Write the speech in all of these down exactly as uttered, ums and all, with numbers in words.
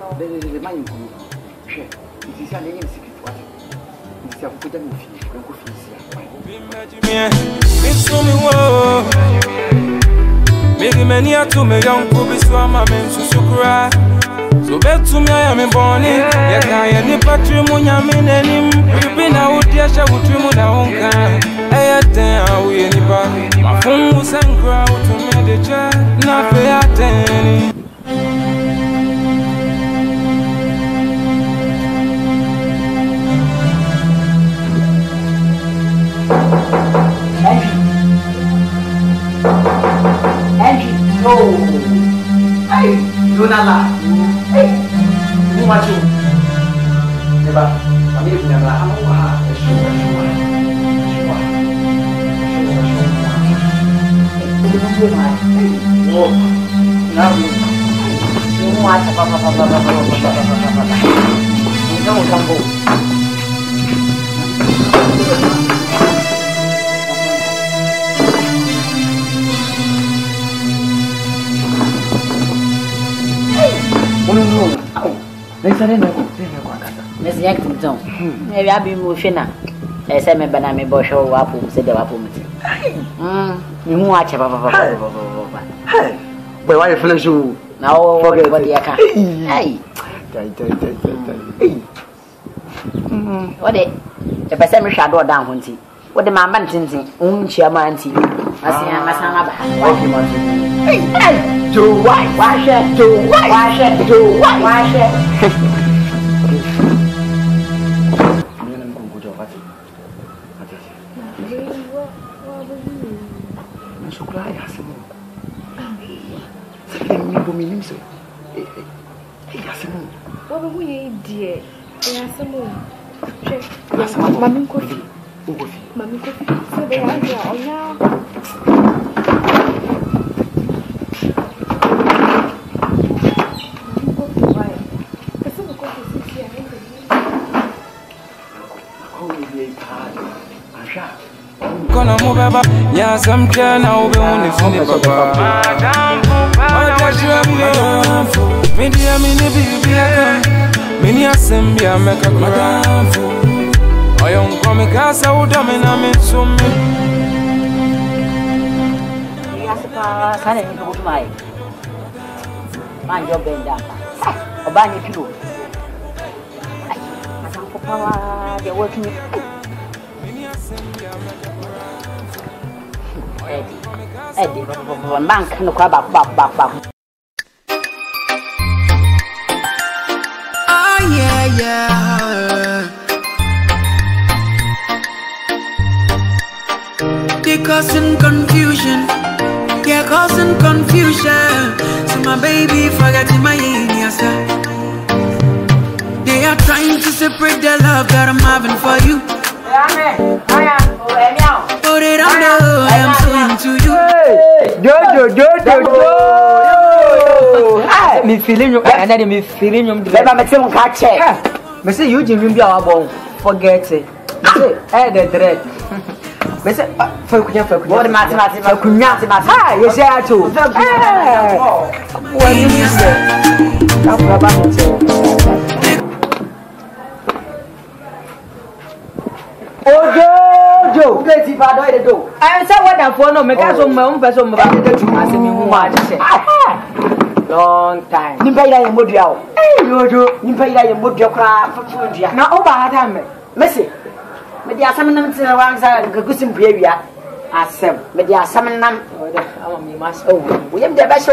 The the man you come. Share. It is an enemy secret what. It's a good and finish. Go finish. Maybe many are too many young people so my men so cry. So bet to me I am born in. Ya can any patrimony I mean any. We been out there shall we trim on our own kind. I attend we any back. My phone was and crowd to me the child. Not fair attending. Oh, hey, Lunala, hey, who are you? Never, I'm here. Never, I'm over. Sure, sure, sure. No, now you want to papa, papa, papa, papa, papa. No, don't go. Let's say no. Let's yak to John. Maybe I be moving. I say me bana me bosho wapu say the wapu me. Hmm. You mu acha papa papa. Hey. Boy, why you feeling so? Now forget what you can. Hey. Dai dai dai dai. Hey. Hmm. What it? The person me shadow down hunti. What the man man tintin. Um chiama anti. Asia masama ba. Okay, man. Hey, hey. Do why? Why shit? Do why? Why shit? Do why? Why shit? Mami Kofi. Mami Kofi. So they are here. Oh yeah. Gonna move about, yeah, some can now be on the phone. Madame, what you have done? Maybe I'm in the baby again. Many assembly, I make a madame. I am coming, cause I would have been a man so many. Yes, I didn't go to my man, your bend down. A bunny pillow. Madame Papa, they're working. Eddie, Eddie, one bank, no crab, back, back, back, back. Oh, yeah, yeah. They causing confusion, yeah, causing confusion. So, my baby, forgetting my yes, they are trying to separate the love that I'm having for you. Oh, they don't know I am so into you. Yo, yo, yo, yo, yo. Me feeling you, and then me feeling you. Let me tell you, catch it. Me say you just be our bone. Forget it. Me say, eh, the dread. Me say, for kunya, for kunya. What mathematics? For kunya, mathematics. Ah, you say I too. Eh, what you say? Come about it. Oh, Joe, let's see if I do it. Do I say what I'm for? No, make us some my own person. But I get you. I say me who want to say. Long time. You pay that you out. Hey, you do. You pay that you would your crap for two years. Now, over time, Messi. But there are some numbers in the ones that go good in behavior. I said, but there are some numbers. Oh, me must. Oh, we have the best.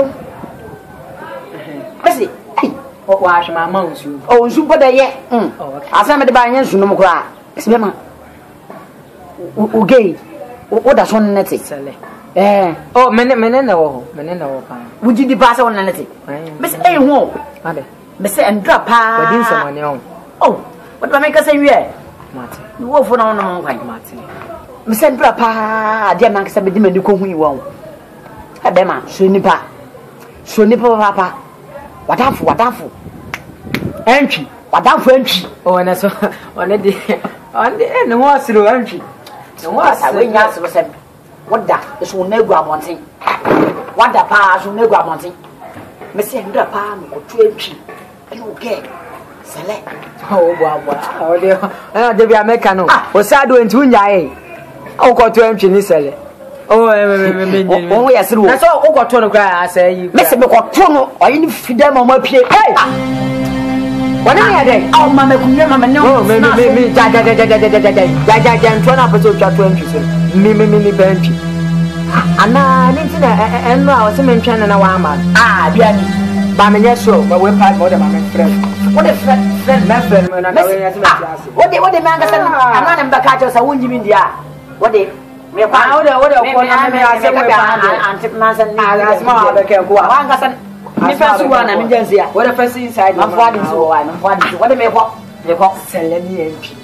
Messi. Hey, what wash my mouth? Oh, super day yet. Oh, I said, the buying you no cry. It's me, man. Okay, what does one net it? Eh, oh, men, men, no, men, no. Would you pass on anything? Miss A. Won't, Miss and drop, ah, someone else. Oh, what do I make us say? Yeah, Martin, you won't for no one, Martin. Miss and drop, ah, dear man, said, Dimmy, you come, you won't. Abema, Sunipa, Sunipa, papa. What half, what half? Entry, what half entry? Oh, and I saw on the day on the end, what's through entry. What I win us was said, what that is will never grab one thing. What the pass will never grab one thing. Miss Andra Palm or twenty. Are you okay? Select. Oh, boy, oh, dear. Ah, they be a mechanic. O sado into Unya. Oh, got to empty this cell. Oh, oh, yes, that's all. Oh, got to cry. I say, Mister Bocotono, or you feed them on my plate. Hey! What are you doing? Oh, Mamma, Mamma, no, me, me, me, Jaja, Jaja, Jaja, Jaja, Jaja, Jaja, turn up a social twenty. Me, me, me, bench. And I didn't know, and now I was a channel and a woman. Ah, Biani, Bamania show, but we're part more than my friend. What a friend, friend, my friend, when I know what they what the man doesn't. I'm not in Bacachos, I won't give in the eye. What they me found out what I say, and tip mass and I small, I can't go on. Me first one, I'm in Jensia. What a first inside, I'm fighting so I'm fighting. What they may walk, they walk, sell any M P.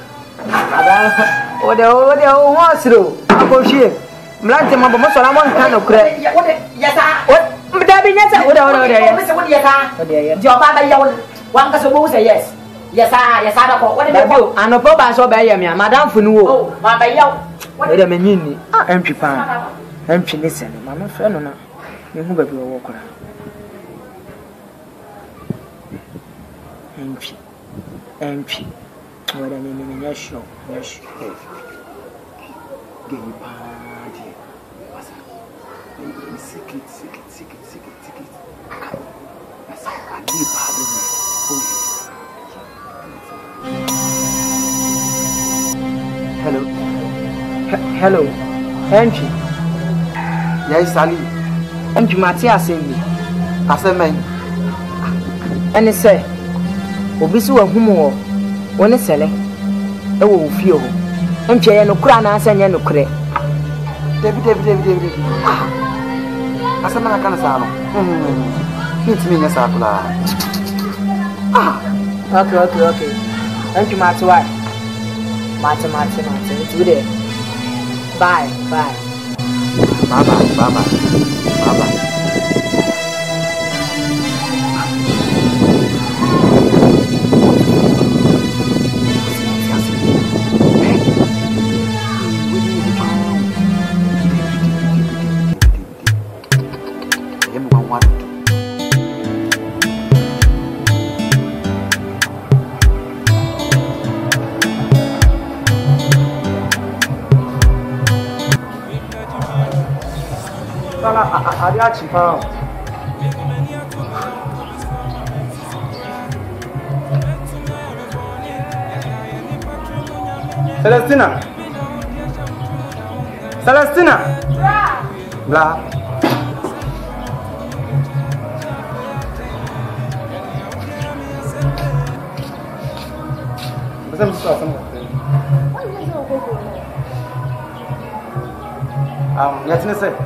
What the what the wants to do? I'm going to ship. Blanche, my most of one kind of credit. Yes, what? That be yes, what are they? What yes, your father yelled. One can suppose yes. Yes, I, yes, I don't know what they do. And a papa so by me, Madame Funu. Oh, my bayo. What a mini, empty pan, empty listen, Mamma Fenona. You move up your walker. Empty, empty. What I mean, yes, sure, yes, sure. Gay party. Secret, secret, secret, secret, secret. Yes, I did pardon you. Hello. H hello. Henry. Yes, Ali. Henry Matthias send me. I said, man. And he said, Obisu wa humo woni sele e wo fie ho enche ye no kura na asanye no kure David David David David ah asama na kana sa no hmm hitimi nya sa pula ah okay okay okay thank you Mati why Mati Mati Mati it's good bye bye bye bye bye bye bye bye Celestina Celestina Blah What's up, Um, let's me say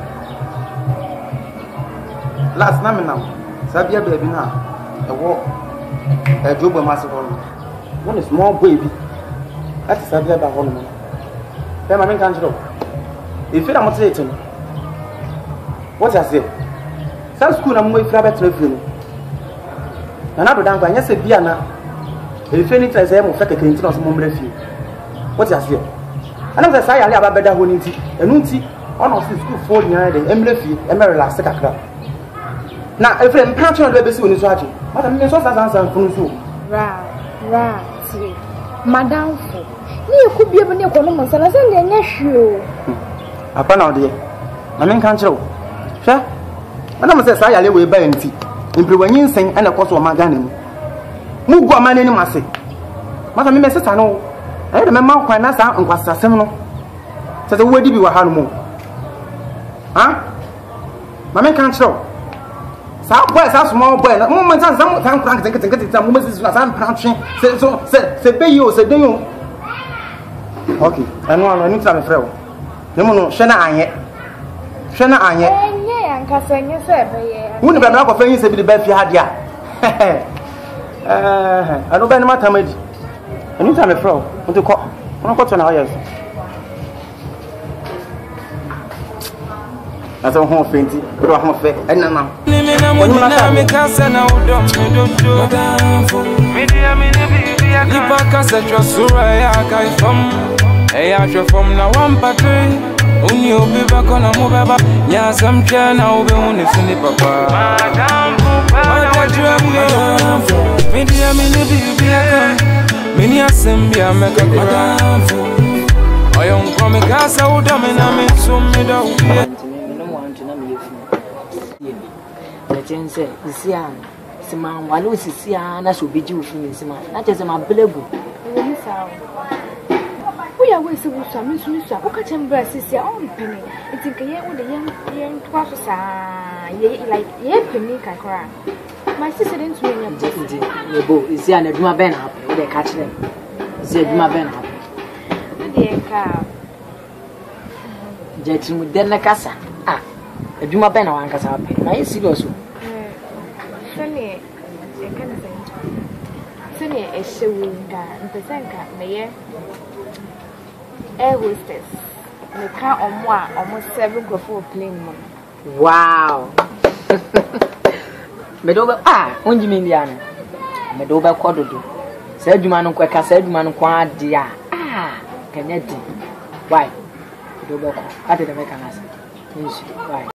last night now, Sabia baby now, a walk, a job of massive one is small baby. That's Sabia by one. Then my main country. If you're not saying what I say, some school I'm way for a trip. Another down by yes, a piano. If any tries them of a canteen of some refuge. What I say, another say I have a better one in tea, and unti on of the school for the embassy, and Maryland, Second. Now, if I'm not sure to be watching, but I'm not answer from you. Right, right, Madame. You could be able to come and send a nephew. Upon our dear, I mean, can't show. Sure, Madame says I live with Benty, improving sing and a cost of my gun. Move go man in my say. Madame, Missus I know. I remember when I saw and was a seminal. Says the word you were harmful. Huh? Mamma can't show. Some boys are small boys. The moment some time crank and get it, some women is some punching. Say so, say, pay you, say, do you? Okay, I know I need to have a friend. No, no, Shana Anye. Shana Anye. And Cassandra, you said, wouldn't be enough of things to be the best you had, yeah. I don't bend my time. I need to have a friend. What to call? I'm not going to yes. As a home fainty, but a home fair, and now. Yes, I'm trying now, be on the papa. drum yo. Media mini baby aka. Mini assembly make a grand. I am coming casa uda me na me so me da. No want to na me you. The chance is here. Sima wale osisi a na so beji ofin sima na chese ma belegu we ni sawo we ya we se bu so mi so ni so ka chem bra sisi a on pene it nke ye wo de ye ye ntwa so sa ye like ye pene ka kora my sister didn't win your nti ye bo isi a na duma ben happen we dey catch them isi duma ben happen de ka je ti mu den na kasa ah duma ben na wan kasa happen na ye serious o Sene, e kana sen. Sene e shewu nga, mpesenka meye air hostess. Me ka omo a omo seven go for plane mo. Wow. Me do be ah, onji mi ndiana. Me do be kododo. Sa adwuma no kweka, sa adwuma no kwa ade a. Ah, kanya di. Why? Me do be ko. Ate de me kana sa. Why?